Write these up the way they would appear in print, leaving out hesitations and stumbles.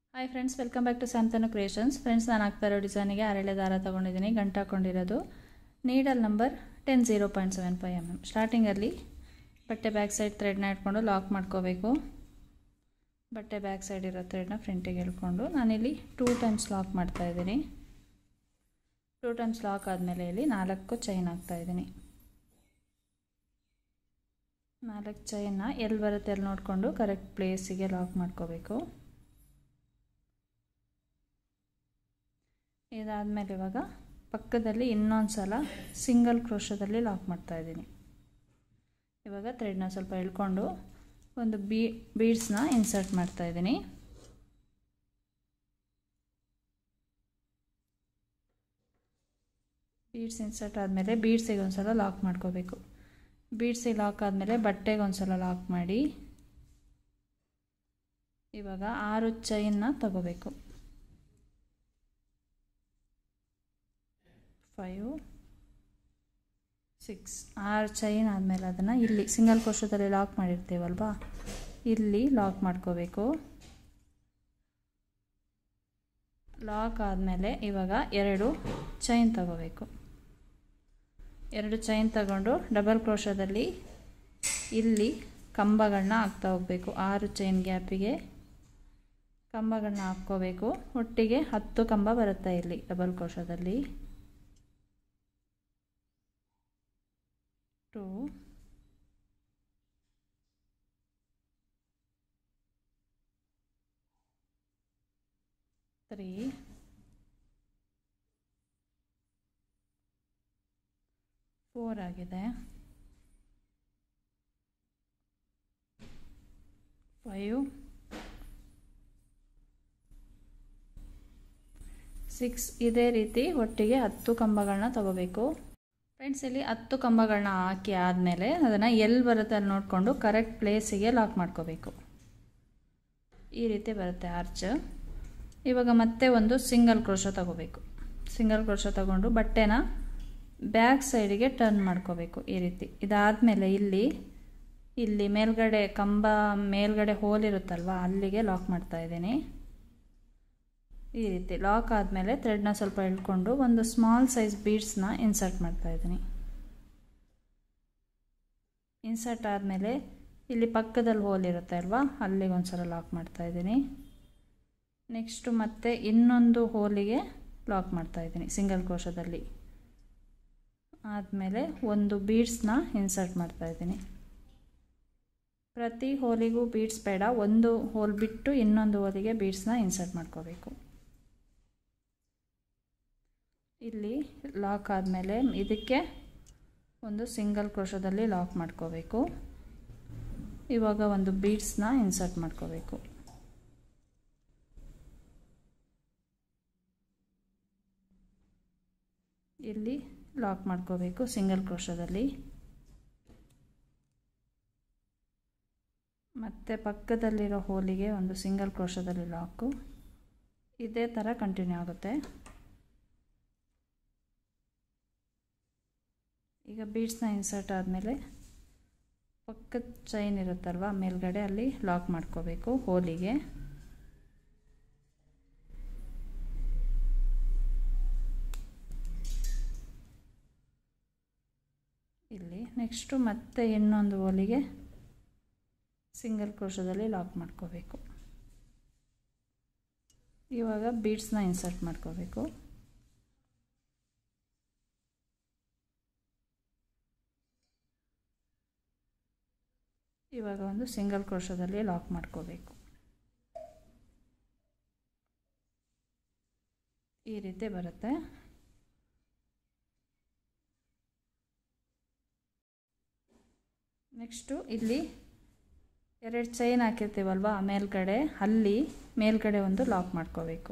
Hi friends, welcome back to Santanu creations. Friends, ನಾನು ಆಗ್ತಾ ಇರೋ ಡಿಸೈನಿಗೆ ಅರಳೆ ದಾರ ತೊಗೊಂಡಿದ್ದೀನಿ. ಗಂಟು ಹಾಕೊಂಡಿರೋದು ನೀಡಲ್ ನಂಬರ್ 10 0.75 mm. ಸ್ಟಾರ್ಟಿಂಗಲ್ಲಿ ಬಟ್ಟೆ ಬ್ಯಾಕ್ ಸೈಡ್ ಥ್ರೆಡ್ನ ಇಟ್ಕೊಂಡು ಲಾಕ್ ಮಾಡ್ಕೋಬೇಕು. ಬಟ್ಟೆ ಬ್ಯಾಕ್ ಸೈಡ್ ಇರೋ ಥ್ರೆಡ್ನ ಫ್ರಂಟಿಗೆ ಎಳ್ಕೊಂಡು ನಾನಿಲ್ಲಿ 2 ಟೈಮ್ಸ್ ಲಾಕ್ ಮಾಡ್ತಾಯಿದ್ದೀನಿ. 2 ಟೈಮ್ಸ್ ಲಾಕ್ ಆದಮೇಲೆ ಇಲ್ಲಿ 4 ಚೈನ್ ಹಾಕ್ತಾಯಿದ್ದೀನಿ. 4 ಚೈನ್ನ ಎಲ್ಲಿ ಬರುತ್ತೆ ಅಲ್ಲಿ ನೋಡಿಕೊಂಡು ಕರೆಕ್ಟ್ ಪ್ಲೇಸಿಗೆ ಲಾಕ್ ಮಾಡ್ಕೋಬೇಕು. ಇದಾದಮೇಲೆ ಇವಾಗ ಪಕ್ಕದಲ್ಲಿ ಇನ್ನೊಂದು ಸಲ ಸಿಂಗಲ್ ಕ್ರೋಶದಲ್ಲಿ ಲಾಕ್ ಮಾಡ್ತಾಯಿದ್ದೀನಿ. ಇವಾಗ ಥ್ರೆಡ್ನ ಸ್ವಲ್ಪ ಎಳ್ಕೊಂಡು ಒಂದು ಬೀಡ್ಸ್ನ ಇನ್ಸರ್ಟ್ ಮಾಡ್ತಾಯಿದ್ದೀನಿ. ಬೀಡ್ಸ್ ಇನ್ಸರ್ಟ್ ಆದಮೇಲೆ ಬೀಡ್ಸಿಗೆ ಒಂದು ಸಲ ಲಾಕ್ ಮಾಡ್ಕೋಬೇಕು. ಬೀಡ್ಸಿಗೆ ಲಾಕ್ ಆದಮೇಲೆ ಬಟ್ಟೆಗೆ ಒಂದು ಸಲ ಲಾಕ್ ಮಾಡಿ ಇವಾಗ 6 ಚೈನ್ನ ತಗೋಬೇಕು. 5 6 6 ಚೈನ್ ಆದಮೇಲೆ ಅದನ್ನು ಇಲ್ಲಿ ಸಿಂಗಲ್ ಕ್ರೋಶದಲ್ಲಿ ಲಾಕ್ ಮಾಡಿರ್ತೀವಲ್ವಾ, ಇಲ್ಲಿ ಲಾಕ್ ಮಾಡ್ಕೋಬೇಕು. ಲಾಕ್ ಆದಮೇಲೆ ಇವಾಗ 2 ಚೈನ್ ತಗೋಬೇಕು. 2 ಚೈನ್ ತಗೊಂಡು ಡಬಲ್ ಕ್ರೋಶದಲ್ಲಿ ಇಲ್ಲಿ ಕಂಬಗಳನ್ನ ಹಾಕ್ತಾ ಹೋಗಬೇಕು. 6 ಚೈನ್ ಗ್ಯಾಪಿಗೆ ಕಂಬಗಳನ್ನ ಹಾಕ್ಕೋಬೇಕು. ಒಟ್ಟಿಗೆ 10 ಕಂಬ ಬರುತ್ತೆ ಇಲ್ಲಿ ಡಬಲ್ ಕ್ರೋಶದಲ್ಲಿ. 2 3 4 ಆಗಿದೆ. 5 6 ಇದೇ ರೀತಿ ಒಟ್ಟಿಗೆ 10 ಕಂಬಗಳನ್ನ ತಗೋಬೇಕು. ಫ್ರೆಂಡ್ಸ್, ಇಲ್ಲಿ 10 ಕಂಬಗಳನ್ನ ಹಾಕಿ ಆದಮೇಲೆ ಅದನ್ನು ಎಲ್ಲಿ ಬರುತ್ತೆ ಅಲ್ಲಿ ನೋಡಿಕೊಂಡು ಕರೆಕ್ಟ್ ಪ್ಲೇಸಿಗೆ ಲಾಕ್ ಮಾಡ್ಕೋಬೇಕು. ಈ ರೀತಿ ಬರುತ್ತೆ ಆರ್ಚ್. ಇವಾಗ ಮತ್ತೆ ಒಂದು ಸಿಂಗಲ್ ಕ್ರೋಶ ತಗೋಬೇಕು. ಸಿಂಗಲ್ ಕ್ರೋಶ ತಗೊಂಡು ಬಟ್ಟೆನ ಬ್ಯಾಕ್ ಸೈಡಿಗೆ ಟರ್ನ್ ಮಾಡ್ಕೋಬೇಕು ಈ ರೀತಿ. ಇದಾದಮೇಲೆ ಇಲ್ಲಿ ಮೇಲ್ಗಡೆ ಕಂಬ ಮೇಲ್ಗಡೆ ಹೋಲ್ ಇರುತ್ತಲ್ವ, ಅಲ್ಲಿಗೆ ಲಾಕ್ ಮಾಡ್ತಾಯಿದ್ದೀನಿ. ಈ ರೀತಿ ಲಾಕ್ ಆದಮೇಲೆ ಥ್ರೆಡ್ನ ಸ್ವಲ್ಪ ಎಳ್ಕೊಂಡು ಒಂದು ಸ್ಮಾಲ್ ಸೈಜ್ ಬೀಡ್ಸ್ನ ಇನ್ಸರ್ಟ್ ಮಾಡ್ತಾಯಿದ್ದೀನಿ. ಇನ್ಸರ್ಟ್ ಆದಮೇಲೆ ಇಲ್ಲಿ ಪಕ್ಕದಲ್ಲಿ ಹೋಲ್ ಇರುತ್ತೆ ಅಲ್ವಾ, ಅಲ್ಲಿಗೆ ಒಂದು ಸಲ ಲಾಕ್ ಮಾಡ್ತಾಯಿದ್ದೀನಿ. ನೆಕ್ಸ್ಟು ಮತ್ತೆ ಇನ್ನೊಂದು ಹೋಲಿಗೆ ಲಾಕ್ ಮಾಡ್ತಾಯಿದ್ದೀನಿ ಸಿಂಗಲ್ ಕ್ರೋಶದಲ್ಲಿ. ಆದಮೇಲೆ ಒಂದು ಬೀಡ್ಸ್ನ ಇನ್ಸರ್ಟ್ ಮಾಡ್ತಾಯಿದ್ದೀನಿ. ಪ್ರತಿ ಹೋಲಿಗೂ ಬೀಡ್ಸ್ ಬೇಡ, ಒಂದು ಹೋಲ್ ಬಿಟ್ಟು ಇನ್ನೊಂದು ಹೋಲಿಗೆ ಬೀಡ್ಸ್ನ ಇನ್ಸರ್ಟ್ ಮಾಡ್ಕೋಬೇಕು. ಇಲ್ಲಿ ಲಾಕ್ ಆದಮೇಲೆ ಇದಕ್ಕೆ ಒಂದು ಸಿಂಗಲ್ ಕ್ರೋಶದಲ್ಲಿ ಲಾಕ್ ಮಾಡ್ಕೋಬೇಕು. ಇವಾಗ ಒಂದು ಬೀಡ್ಸ್ನ ಇನ್ಸರ್ಟ್ ಮಾಡ್ಕೋಬೇಕು. ಇಲ್ಲಿ ಲಾಕ್ ಮಾಡ್ಕೋಬೇಕು ಸಿಂಗಲ್ ಕ್ರೋಶದಲ್ಲಿ. ಮತ್ತು ಪಕ್ಕದಲ್ಲಿರೋ ಹೋಲಿಗೆ ಒಂದು ಸಿಂಗಲ್ ಕ್ರೋಶದಲ್ಲಿ ಲಾಕು. ಇದೇ ಥರ ಕಂಟಿನ್ಯೂ ಆಗುತ್ತೆ. ಈಗ ಬೀಡ್ಸ್ನ ಇನ್ಸರ್ಟ್ ಆದಮೇಲೆ ಪಕ್ಕದ ಚೈನ್ ಇರುತ್ತಲ್ವ ಮೇಲ್ಗಡೆ, ಅಲ್ಲಿ ಲಾಕ್ ಮಾಡ್ಕೋಬೇಕು ಹೋಲಿಗೆ. ಇಲ್ಲಿ ನೆಕ್ಸ್ಟು ಮತ್ತೆ ಇನ್ನೊಂದು ಹೋಲಿಗೆ ಸಿಂಗಲ್ ಕ್ರೋಶದಲ್ಲಿ ಲಾಕ್ ಮಾಡ್ಕೋಬೇಕು. ಇವಾಗ ಬೀಡ್ಸ್ನ ಇನ್ಸರ್ಟ್ ಮಾಡ್ಕೋಬೇಕು. ಇವಾಗ ಒಂದು ಸಿಂಗಲ್ ಕ್ರೋಶದಲ್ಲಿ ಲಾಕ್ ಮಾಡ್ಕೋಬೇಕು. ಈ ರೀತಿ ಬರುತ್ತೆ. ನೆಕ್ಸ್ಟು ಇಲ್ಲಿ 2 ಚೈನ್ ಹಾಕಿರ್ತೀವಲ್ವ ಮೇಲ್ಗಡೆ, ಅಲ್ಲಿ ಮೇಲ್ಗಡೆ ಒಂದು ಲಾಕ್ ಮಾಡ್ಕೋಬೇಕು.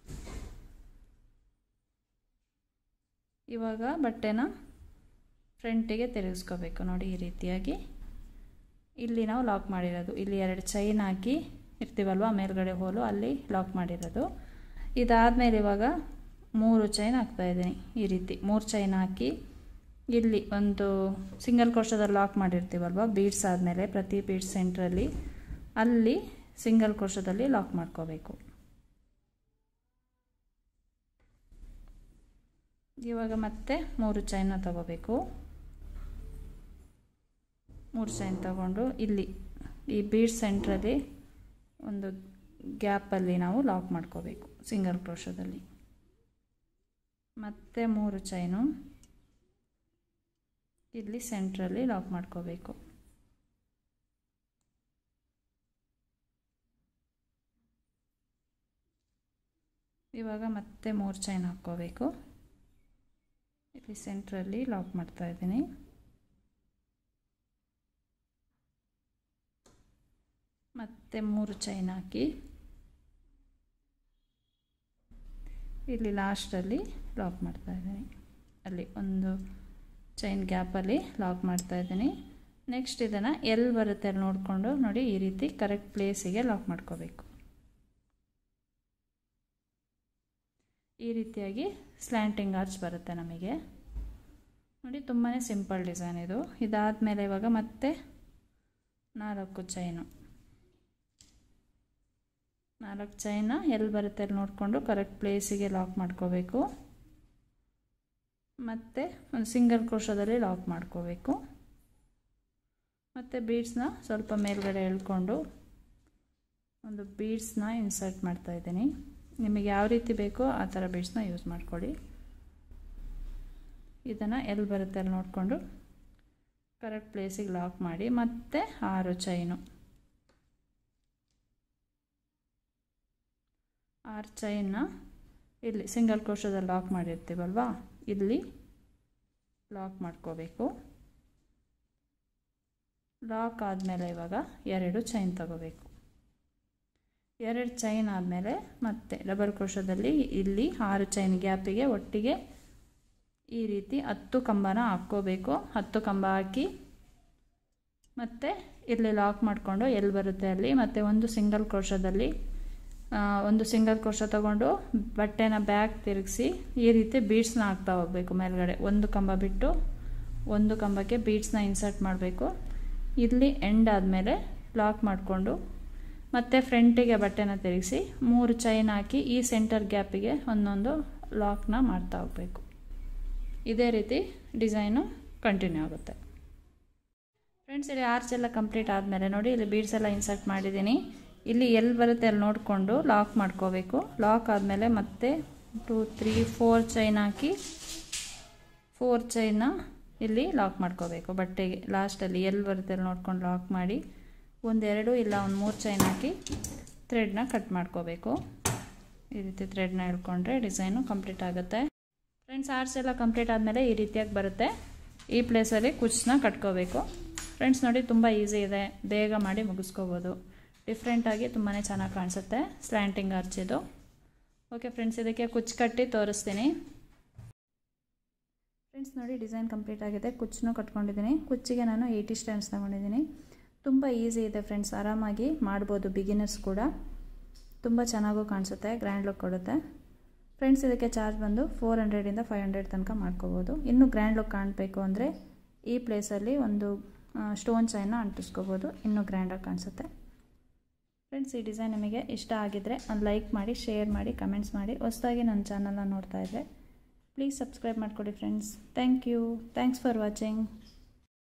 ಇವಾಗ ಬಟ್ಟೆನ ಫ್ರಂಟಿಗೆ ತಿರುಗಿಸ್ಕೋಬೇಕು. ನೋಡಿ ಈ ರೀತಿಯಾಗಿ ಇಲ್ಲಿ ನಾವು ಲಾಕ್ ಮಾಡಿರೋದು, ಇಲ್ಲಿ 2 ಚೈನ್ ಹಾಕಿ ಇರ್ತೀವಲ್ವ ಮೇಲ್ಗಡೆ ಹೋಲು, ಅಲ್ಲಿ ಲಾಕ್ ಮಾಡಿರೋದು. ಇದಾದಮೇಲೆ ಇವಾಗ 3 ಚೈನ್ ಹಾಕ್ತಾಯಿದ್ದೀನಿ. ಈ ರೀತಿ 3 ಚೈನ್ ಹಾಕಿ ಇಲ್ಲಿ ಒಂದು ಸಿಂಗಲ್ ಕ್ರೋಶದಲ್ಲಿ ಲಾಕ್ ಮಾಡಿರ್ತೀವಲ್ವ ಬೀಡ್ಸ್ ಆದಮೇಲೆ ಪ್ರತಿ ಬೀಡ್ಸ್ ಸೆಂಟ್ರಲ್ಲಿ ಅಲ್ಲಿ ಸಿಂಗಲ್ ಕ್ರೋಶದಲ್ಲಿ ಲಾಕ್ ಮಾಡ್ಕೋಬೇಕು. ಇವಾಗ ಮತ್ತೆ 3 ಚೈನ್ನ ತಗೋಬೇಕು. 3 ಚೈನ್ ತಗೊಂಡು ಇಲ್ಲಿ ಈ ಬೀಡ್ ಸೆಂಟ್ರಲ್ಲಿ ಒಂದು ಗ್ಯಾಪಲ್ಲಿ ನಾವು ಲಾಕ್ ಮಾಡ್ಕೋಬೇಕು ಸಿಂಗಲ್ ಕ್ರೋಶದಲ್ಲಿ. ಮತ್ತೆ 3 ಚೈನು ಇಲ್ಲಿ ಸೆಂಟ್ರಲ್ಲಿ ಲಾಕ್ ಮಾಡ್ಕೋಬೇಕು. ಇವಾಗ ಮತ್ತೆ 3 ಚೈನ್ ಹಾಕ್ಕೋಬೇಕು. ಇಲ್ಲಿ ಸೆಂಟ್ರಲ್ಲಿ ಲಾಕ್ ಮಾಡ್ತಾ ಇದ್ದೀನಿ. ಮತ್ತೆ 3 ಚೈನ್ ಹಾಕಿ ಇಲ್ಲಿ ಲಾಸ್ಟಲ್ಲಿ ಲಾಕ್ ಮಾಡ್ತಾ ಇದ್ದೀನಿ. ಅಲ್ಲಿ ಒಂದು ಚೈನ್ ಗ್ಯಾಪಲ್ಲಿ ಲಾಕ್ ಮಾಡ್ತಾ ಇದ್ದೀನಿ. ನೆಕ್ಸ್ಟ್ ಇದನ್ನು ಎಲ್ಲಿ ಬರುತ್ತೆ ಅಲ್ಲಿ ನೋಡಿಕೊಂಡು ನೋಡಿ ಈ ರೀತಿ ಕರೆಕ್ಟ್ ಪ್ಲೇಸಿಗೆ ಲಾಕ್ ಮಾಡ್ಕೋಬೇಕು. ಈ ರೀತಿಯಾಗಿ ಸ್ಲ್ಯಾಂಟಿಂಗ್ ಆರ್ಚ್ ಬರುತ್ತೆ ನಮಗೆ. ನೋಡಿ ತುಂಬಾ ಸಿಂಪಲ್ ಡಿಸೈನ್ ಇದು. ಇದಾದಮೇಲೆ ಇವಾಗ ಮತ್ತೆ 4 ಚೈನು, 4 ಚೈನ ಎಲ್ಲಿ ಬರುತ್ತೆ ಅಲ್ಲಿ ನೋಡಿಕೊಂಡು ಕರೆಕ್ಟ್ ಪ್ಲೇಸಿಗೆ ಲಾಕ್ ಮಾಡ್ಕೋಬೇಕು. ಮತ್ತು ಒಂದು ಸಿಂಗಲ್ ಕ್ರೋಶದಲ್ಲಿ ಲಾಕ್ ಮಾಡ್ಕೋಬೇಕು. ಮತ್ತು ಬೀಡ್ಸ್ನ ಸ್ವಲ್ಪ ಮೇಲ್ಗಡೆ ಎಳ್ಕೊಂಡು ಒಂದು ಬೀಡ್ಸ್ನ ಇನ್ಸರ್ಟ್ ಮಾಡ್ತಾ ಇದ್ದೀನಿ. ನಿಮಗೆ ಯಾವ ರೀತಿ ಬೇಕೋ ಆ ಥರ ಬೀಡ್ಸ್ನ ಯೂಸ್ ಮಾಡ್ಕೊಳ್ಳಿ. ಇದನ್ನು ಎಲ್ಲಿ ಬರುತ್ತೆ ಅಲ್ಲಿ ನೋಡಿಕೊಂಡು ಕರೆಕ್ಟ್ ಪ್ಲೇಸಿಗೆ ಲಾಕ್ ಮಾಡಿ. ಮತ್ತು 6 ಚೈನು, 6 ಚೈನ್ನ ಇಲ್ಲಿ ಸಿಂಗಲ್ ಕ್ರೋಶದಲ್ಲಿ ಲಾಕ್ ಮಾಡಿರ್ತೀವಲ್ವಾ ಇಲ್ಲಿ ಲಾಕ್ ಮಾಡ್ಕೋಬೇಕು. ಲಾಕ್ ಆದಮೇಲೆ ಇವಾಗ 2 ಚೈನ್ ತಗೋಬೇಕು. 2 ಚೈನ್ ಆದಮೇಲೆ ಮತ್ತೆ ಡಬಲ್ ಕ್ರೋಶದಲ್ಲಿ ಇಲ್ಲಿ 6 ಚೈನ್ ಗ್ಯಾಪಿಗೆ ಒಟ್ಟಿಗೆ ಈ ರೀತಿ 10 ಕಂಬನ ಹಾಕ್ಕೋಬೇಕು. 10 ಕಂಬ ಹಾಕಿ ಮತ್ತು ಇಲ್ಲಿ ಲಾಕ್ ಮಾಡಿಕೊಂಡು ಎಲ್ಲಿ ಬರುತ್ತೆ ಅಲ್ಲಿ ಮತ್ತೆ ಒಂದು ಸಿಂಗಲ್ ಕ್ರೋಶ ತಗೊಂಡು ಬಟ್ಟೆನ ಬ್ಯಾಕ್ ತಿರುಗಿಸಿ ಈ ರೀತಿ ಬೀಡ್ಸ್ನ ಹಾಕ್ತಾ ಹೋಗಬೇಕು. ಮೇಲ್ಗಡೆ ಒಂದು ಕಂಬ ಬಿಟ್ಟು ಒಂದು ಕಂಬಕ್ಕೆ ಬೀಡ್ಸ್ನ ಇನ್ಸರ್ಟ್ ಮಾಡಬೇಕು. ಇಲ್ಲಿ ಎಂಡ್ ಆದಮೇಲೆ ಲಾಕ್ ಮಾಡಿಕೊಂಡು ಮತ್ತೆ ಫ್ರಂಟಿಗೆ ಬಟ್ಟೆನ ತಿರುಗಿಸಿ 3 ಚೈನ್ ಹಾಕಿ ಈ ಸೆಂಟರ್ ಗ್ಯಾಪಿಗೆ ಒಂದೊಂದು ಲಾಕ್ನ ಮಾಡ್ತಾ ಹೋಗಬೇಕು. ಇದೇ ರೀತಿ ಡಿಸೈನು ಕಂಟಿನ್ಯೂ ಆಗುತ್ತೆ. ಫ್ರೆಂಡ್ಸ್, ಇಲ್ಲಿ ಆರ್ಚ್ ಎಲ್ಲ ಕಂಪ್ಲೀಟ್ ಆದಮೇಲೆ ನೋಡಿ ಇಲ್ಲಿ ಬೀಡ್ಸ್ ಎಲ್ಲ ಇನ್ಸರ್ಟ್ ಮಾಡಿದ್ದೀನಿ. ಇಲ್ಲಿ ಎಲ್ಲಿ ಬರುತ್ತೆ ಅಲ್ಲಿ ನೋಡಿಕೊಂಡು ಲಾಕ್ ಮಾಡ್ಕೋಬೇಕು. ಲಾಕ್ ಆದಮೇಲೆ ಮತ್ತೆ 2, 3, 4 ಚೈನ್ ಹಾಕಿ 4 ಚೈನ್ನ ಇಲ್ಲಿ ಲಾಕ್ ಮಾಡ್ಕೋಬೇಕು. ಬಟ್ಟೆಗೆ ಲಾಸ್ಟಲ್ಲಿ ಎಲ್ಲಿ ಬರುತ್ತೆ ಅಲ್ಲಿ ನೋಡ್ಕೊಂಡು ಲಾಕ್ ಮಾಡಿ 1, 2 ಇಲ್ಲ 3 ಚೈನ್ ಹಾಕಿ ಥ್ರೆಡ್ನ ಕಟ್ ಮಾಡ್ಕೋಬೇಕು. ಈ ರೀತಿ ಥ್ರೆಡ್ನ ಹಿಡ್ಕೊಂಡ್ರೆ ಡಿಸೈನು ಕಂಪ್ಲೀಟ್ ಆಗುತ್ತೆ. ಫ್ರೆಂಡ್ಸ್, ಆರ್ಚ್ ಎಲ್ಲ ಕಂಪ್ಲೀಟ್ ಆದಮೇಲೆ ಈ ರೀತಿಯಾಗಿ ಬರುತ್ತೆ. ಈ ಪ್ಲೇಸಲ್ಲಿ ಕುಚ್ಚನ್ನ ಕಟ್ಕೋಬೇಕು. ಫ್ರೆಂಡ್ಸ್ ನೋಡಿ, ತುಂಬ ಈಸಿ ಇದೆ, ಬೇಗ ಮಾಡಿ ಮುಗಿಸ್ಕೋಬೋದು. ಡಿಫ್ರೆಂಟಾಗಿ ತುಂಬಾ ಚೆನ್ನಾಗಿ ಕಾಣಿಸುತ್ತೆ ಸ್ಲ್ಯಾಂಟಿಂಗ್ ಆರ್ಚ್ ಇದು. ಓಕೆ ಫ್ರೆಂಡ್ಸ್, ಇದಕ್ಕೆ ಕುಚ್ಚು ಕಟ್ಟಿ ತೋರಿಸ್ತೀನಿ. ಫ್ರೆಂಡ್ಸ್ ನೋಡಿ, ಡಿಸೈನ್ ಕಂಪ್ಲೀಟ್ ಆಗಿದೆ. ಕುಚ್ಚನ್ನು ಕಟ್ಕೊಂಡಿದ್ದೀನಿ. ಕುಚ್ಚಿಗೆ ನಾನು 80 ಸ್ಟ್ಯಾಂಡ್ಸ್ ತಗೊಂಡಿದ್ದೀನಿ. ತುಂಬ ಈಸಿ ಇದೆ ಫ್ರೆಂಡ್ಸ್, ಆರಾಮಾಗಿ ಮಾಡ್ಬೋದು. ಬಿಗಿನರ್ಸ್ ಕೂಡ ತುಂಬ ಚೆನ್ನಾಗೂ ಕಾಣಿಸುತ್ತೆ, ಗ್ರ್ಯಾಂಡ್ ಲುಕ್ ಕೊಡುತ್ತೆ. ಫ್ರೆಂಡ್ಸ್, ಇದಕ್ಕೆ ಚಾರ್ಜ್ ಬಂದು 400 - 500 ತನಕ ಮಾಡ್ಕೋಬೋದು. ಇನ್ನೂ ಗ್ರ್ಯಾಂಡ್ ಲುಕ್ ಕಾಣಬೇಕು ಅಂದರೆ ಈ ಪ್ಲೇಸಲ್ಲಿ ಒಂದು ಸ್ಟೋನ್ ಚೈನ್ನ ಅಂಟಿಸ್ಕೋಬೋದು, ಇನ್ನೂ ಗ್ರ್ಯಾಂಡಾಗಿ ಕಾಣಿಸುತ್ತೆ. ಫ್ರೆಂಡ್ಸ್, ಈ ಡಿಸೈನ್ ನಿಮಗೆ ಇಷ್ಟ ಆಗಿದ್ದರೆ ಒಂದು ಲೈಕ್ ಮಾಡಿ, ಶೇರ್ ಮಾಡಿ, ಕಮೆಂಟ್ಸ್ ಮಾಡಿ. ಹೊಸದಾಗಿ ನನ್ನ ಚಾನಲ್ನ ನೋಡ್ತಾ ಇದ್ದರೆ ಪ್ಲೀಸ್ ಸಬ್ಸ್ಕ್ರೈಬ್ ಮಾಡಿಕೊಡಿ friends. Thank you. Thanks for watching.